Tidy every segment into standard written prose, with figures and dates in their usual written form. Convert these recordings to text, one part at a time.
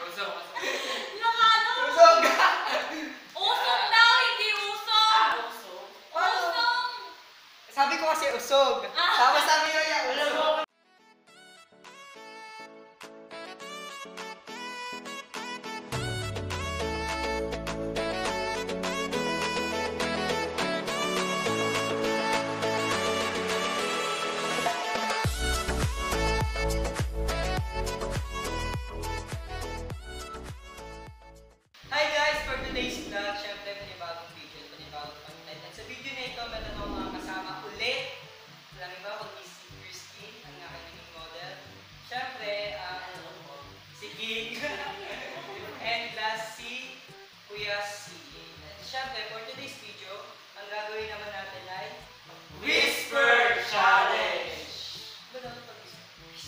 Usog. Nung ano? Usog! Usog daw, hindi usog. Usog. Usog. Sabi ko kasi usog. Tapos sabi nyo niya usog. Hi guys! For today's vlog, syempre panibagong video, panibagong content. At sa video na ito, meron akong mga kasama ulit. Alam niyo ba, kung si Christine, ang aking model. Syempre, si King. And last, si Kuya C. At syempre, for today's video, ang gagawin naman natin ay Whisper Challenge! Ba dapat pag-whisper?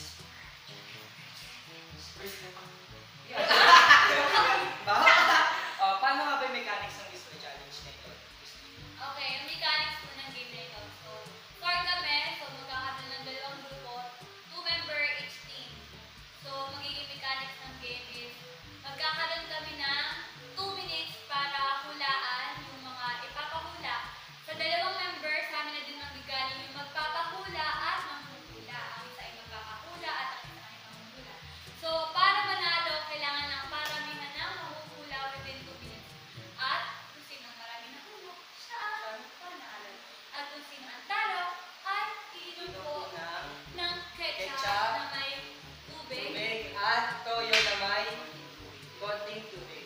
Paano nga ba yung mechanics ng Whisper Challenge na ito? Okay, yung mechanics po ng game na ito. So, start kami. So, magkakaroon ng dalawang grupo. 2 member each team. So, magiging mechanics ng game is magkakaroon kami ng 2 minutes para hulaan yung mga ipapahula. Sa dalawang member, sa amin na din magigaling yung magpapahula at manghuhula. Ang isa ay magpapahula at ang isa ay manghuhula. So, para manalo, kailangan ng paramihan ng mahuhula within 2 minutes. At kung sino ang marami na hulog, siya ang panalo. At kung sino ang talo, ay iinom po ng ketchup na may tubig. Tubig at toyo na may konting tubig.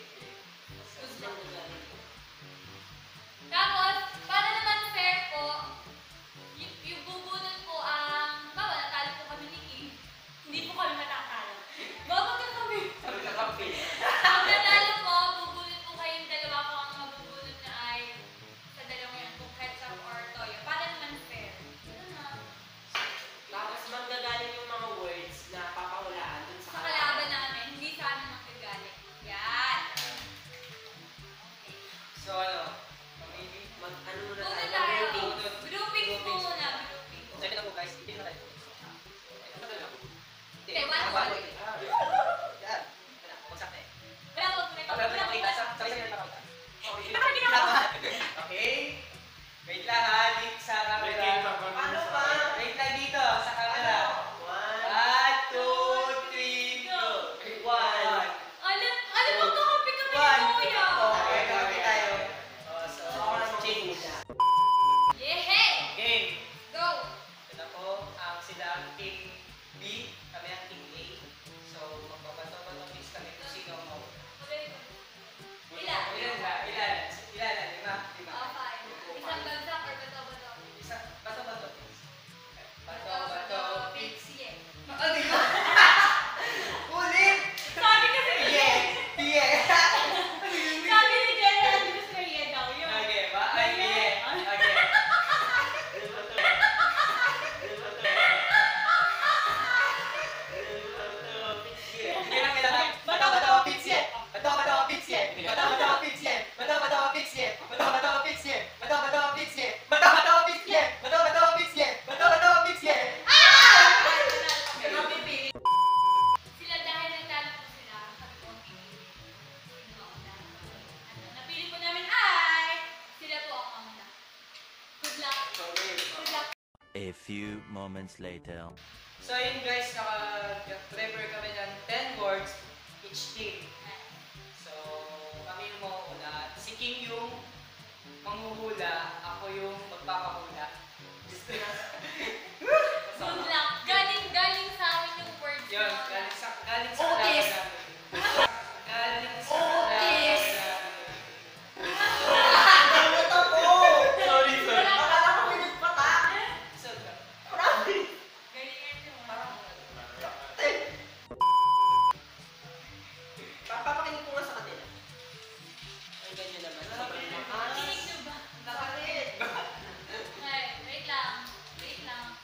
Tapos, para naman fair po, yung bubunot po ang, bawa natalo po kami ni King, hindi po kami matatalo. Bawa ka kami. Sabi na kape. Pag natalo po, bubunot po kayong dalawa kung ang mabubunot na ay sa dalawang yan, kung ketchup or toyo. Para naman fair. Ito na. Tapos manggagaling yung mga words na papahulaan dun Sa kalaban namin, hindi sa amin magkagaling. Yan. Okay. So ano? Maybe? Ano muna Muna tayo? tayo. Grouping po muna. Grouping po. Sabi na po guys, hindi na tayo. Hindi, one. Yan. Bagsak na eh. Wala po, may Wala po nakita. kapag. Sabay na napakita. Nakakita ako. Okay? Wait lang ha, dito sa camera. Ano pa? Wait lang dito, sa camera. 1, 2, 3, go! 1. Alam mo, kakapi kami One. ni Kuya. Okay, kami tayo. So, change. Yehey! Game. Go! Ito po, sila ang team B, kami ang team A. So, magbabato-bato mix kami kung sino ang mauna. Ilan? Ilan? Lima? Oh, fine. Isang bagsak or bato-bato? Isa, bato-bato. Bato-bato, Mix. sige. Ano yun? Ulit! Sabi kasi ni Piye! Piye! Sabi ni Jenna, hindi ko sila iya daw yun. Okay, ba? Ay, piye. Okay. Hindi lang kailangan. Bato-bato, pixie! Bato-bato, pixie! Bato-bato, pixie! Bato-bato, pixie! Bato-bato, pixie! Bato-bato, pixie! Bato-bato, pixie! Bato-bato, pixie! Bato-bato, pixie! Sila dahil nagtalo po sila, sabi ko, okay, sino mauna? Napili po namin ay, sila po ang mauna. Good luck. Good luck. A few moments later. So yun guys, naka-prepare kami ng 10 words each team. So, kami yung mauuna. Si King yung manghuhula, ako yung magpapahula. Good luck. Galing sa amin yung words Yun, na- galing sa Otis. kalaban namin. Galing sa kalaban Otis. namin. Sorry. Wala ka. So, Galingan nyo. Papakinig ko nga sa kanila. ay ganyan naman. Kinig nyo ba? Bakit? Okay, wait lang. Wait lang.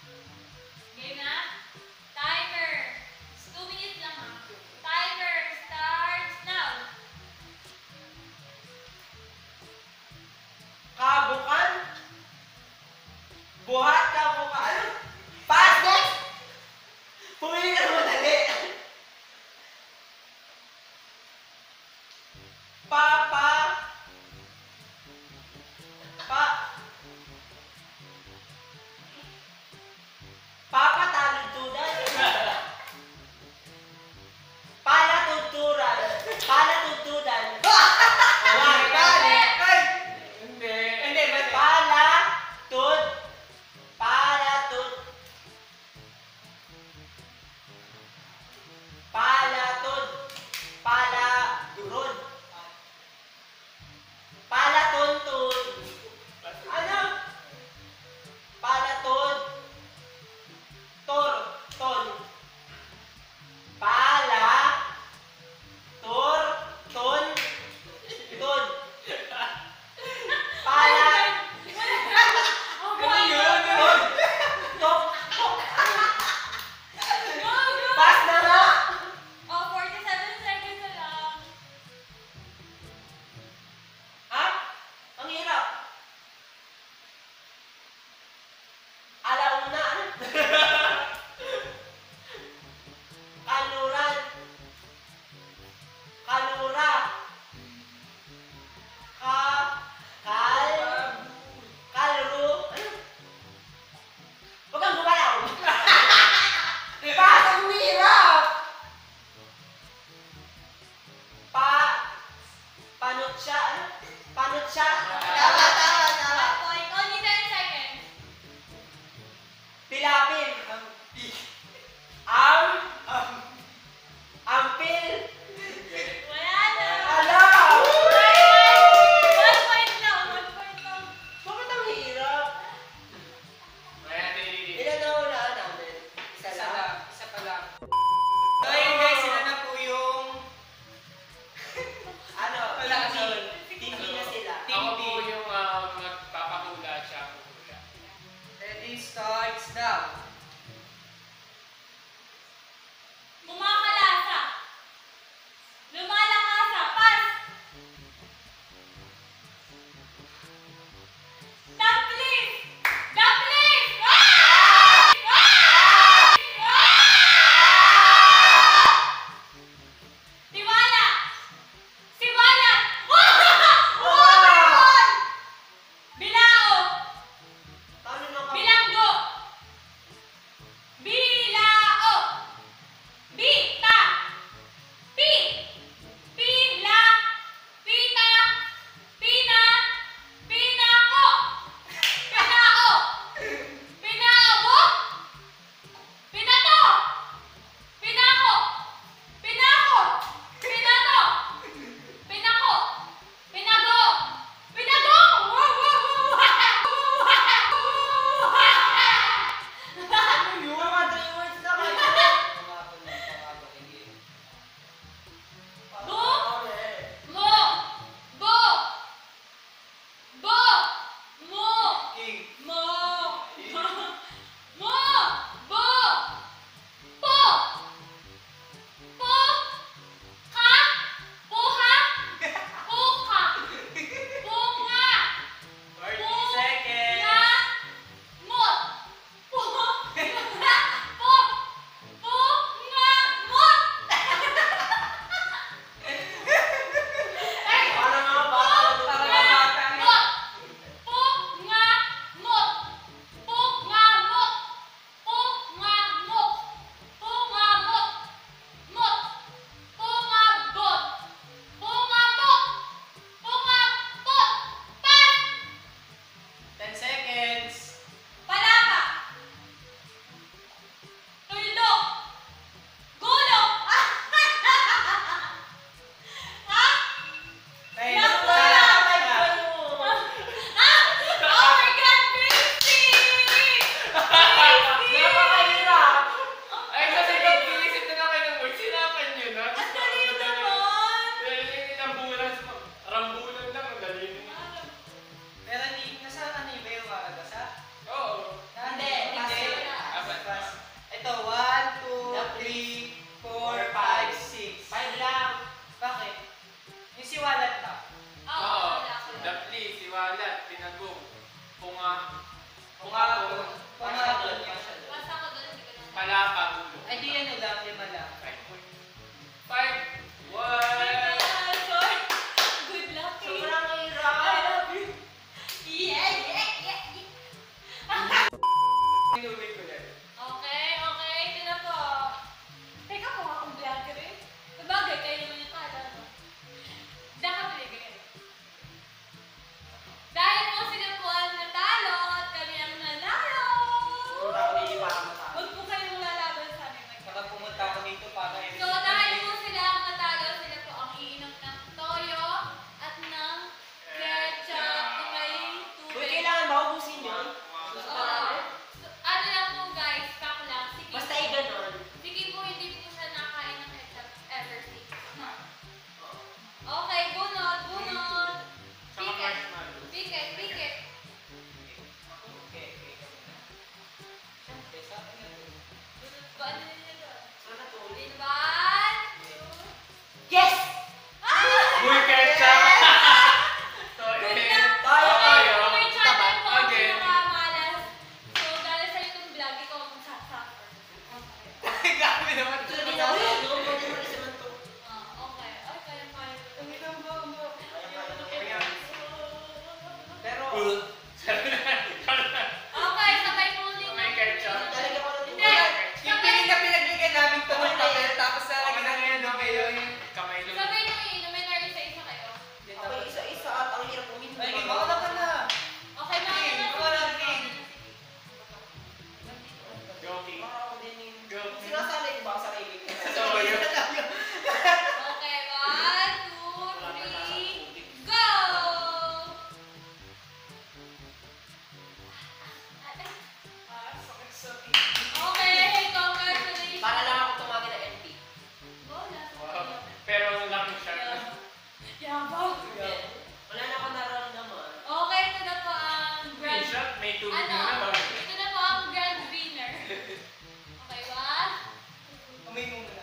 shot, may tubig Ano? na bago. Ito na po ang grand winner. Okay, one. Amay mo muna.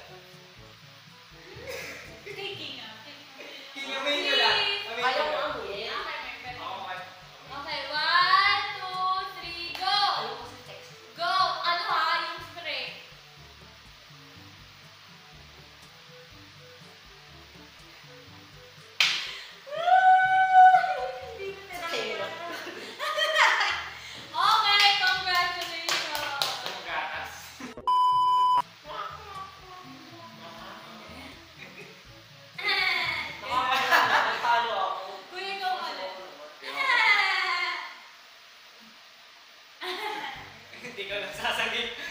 Taking ah. Kinamay nyo lang. Amay Kaya nyo mo lang. amuyin. Ako kahit. Okay, one, two, three, go! Ayaw ko sa text. Go! Ano ha? Yung spray. Okay, congratulations! Ang gatas. Natalo ako. Kuya, ikaw ulit. Hindi ko lang sasabihin.